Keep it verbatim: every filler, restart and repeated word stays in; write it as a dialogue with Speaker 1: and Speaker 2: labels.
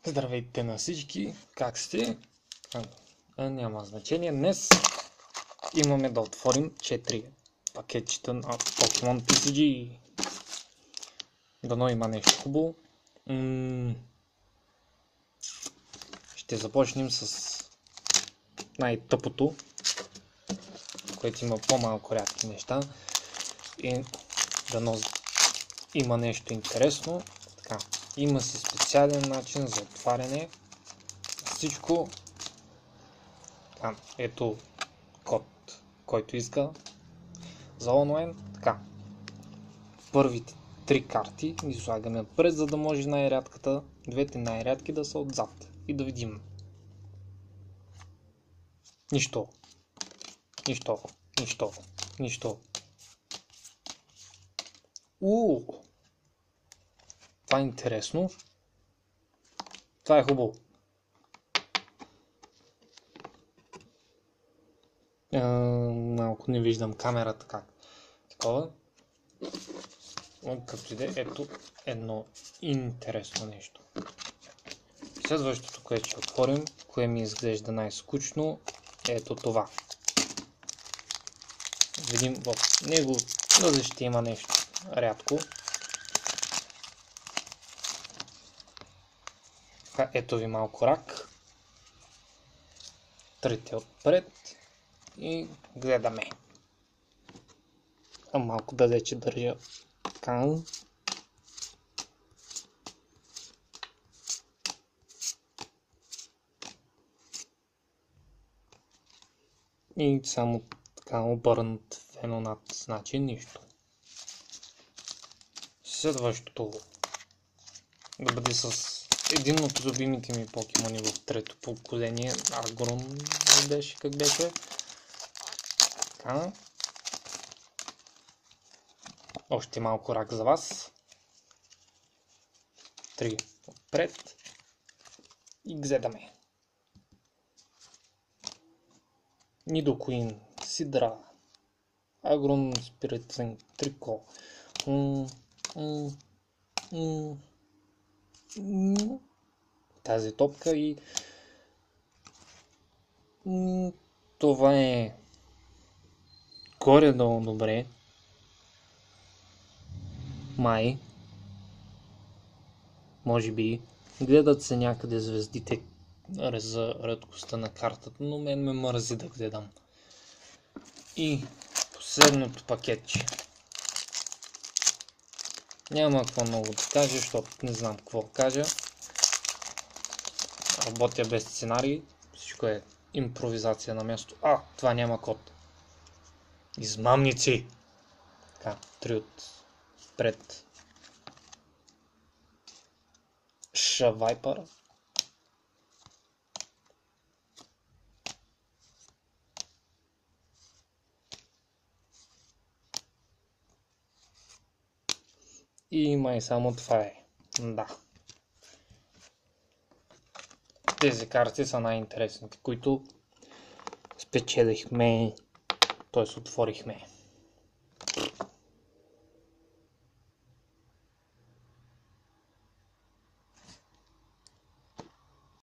Speaker 1: Здравейте на всички, как сте? А, а, няма значение. Днес имаме да отворим четири пакетчета на Pokemon пи си джи. Дано има нещо хубаво. М- Ще започнем с най-тъпото, което има по-малко рядки неща. И дано има нещо интересно. Така, има си специален начин за отваряне. Всичко. Така, ето код, който иска за онлайн. Така, първите три карти ги слагаме отпред, за да може най-рядката, двете най-рядки да са отзад. И да видим. Нищо. Нищо. Нищо. Нищо. Уу! Това е интересно. Това е хубаво. А, малко не виждам камерата как. Такова. Както и да е, ето едно интересно нещо. Следващото, което ще отворим, кое ми изглежда най-скучно, е ето това. Видим в него дали ще има нещо рядко. Така, ето ви малко рак. Трите отпред и гледаме. А малко далече държа така. И само така обърнат в едно над, значи нищо. Следващото да бъде с един от любимите ми покемони в трето поколение. Агрон беше, как беше. Така. Още малко рак за вас. Три отпред. И гледаме. Нидокуин, Сидра, Агрон, Спиритен, Трико. М- м- м- м- Тази топка и м- това е горе-долу добре. Май. Може би. Гледат се някъде звездите за редкостта на картата, но мен ме мързи да гледам. И последното пакетче. Няма какво много да кажа, защото не знам какво кажа. Работя без сценарий. Всичко е импровизация на място. А, това няма код. Измамници! Така, три от пред. Шавайпър. И май само това е. Да. Тези карти са най-интересните, които спечелихме, т.е. отворихме.